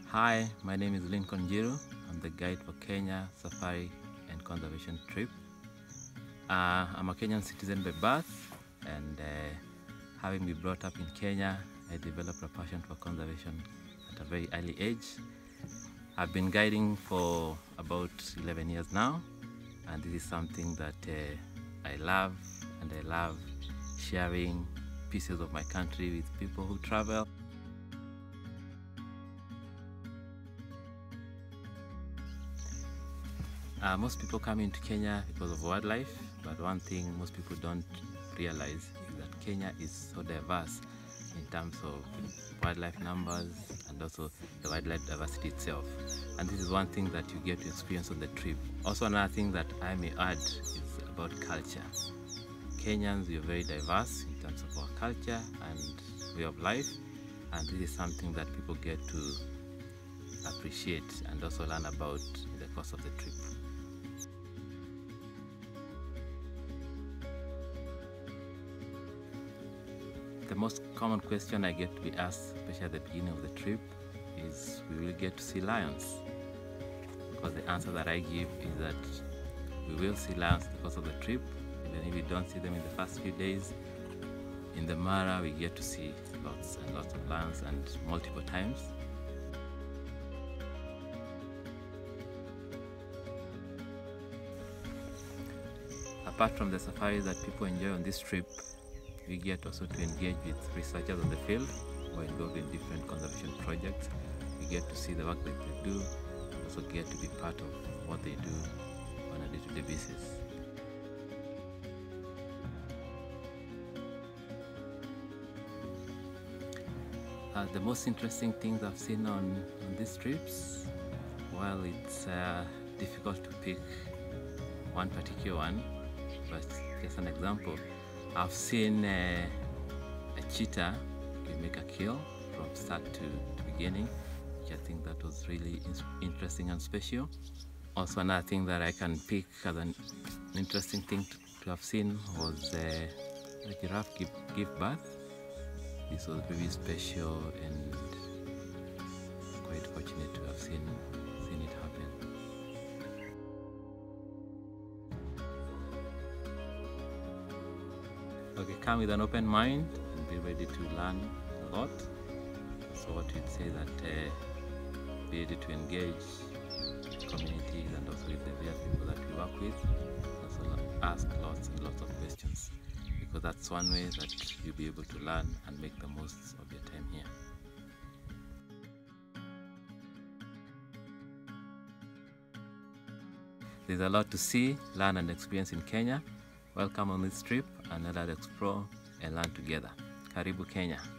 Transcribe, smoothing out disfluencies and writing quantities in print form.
Hi, my name is Lincoln Jiru. I'm the guide for Kenya Safari and Conservation Trip. I'm a Kenyan citizen by birth, and having been brought up in Kenya, I developed a passion for conservation at a very early age. I've been guiding for about 11 years now, and this is something that I love, and I love sharing pieces of my country with people who travel. Most people come into Kenya because of wildlife, but one thing most people don't realize is that Kenya is so diverse in terms of wildlife numbers and also the wildlife diversity itself. And this is one thing that you get to experience on the trip. Also, another thing that I may add is about culture. Kenyans, we are very diverse in terms of our culture and way of life, and this is something that people get to appreciate and also learn about in the course of the trip. The most common question I get to be asked, especially at the beginning of the trip, is we will get to see lions? Because the answer that I give is that we will see lions because of the trip. Even if we don't see them in the first few days, in the Mara we get to see lots and lots of lions, and multiple times. Apart from the safaris that people enjoy on this trip, we get also to engage with researchers on the field who are involved in different conservation projects. We get to see the work that they do, and also get to be part of what they do on a day-to-day basis. The most interesting things I've seen on these trips, well, it's difficult to pick one particular one, but just an example. I've seen a cheetah make a kill from start to beginning, which I think that was really interesting and special. Also, another thing that I can pick as an interesting thing to have seen was a giraffe give birth. This was very special and quite fortunate to have seen it happen. Okay, come with an open mind and be ready to learn a lot. So what we'd say that be ready to engage communities and also with the various people that we work with. Also ask lots and lots of questions, because that's one way that you'll be able to learn and make the most of your time here. There's a lot to see, learn and experience in Kenya. Welcome on this trip, and let us explore and learn together. Karibu Kenya.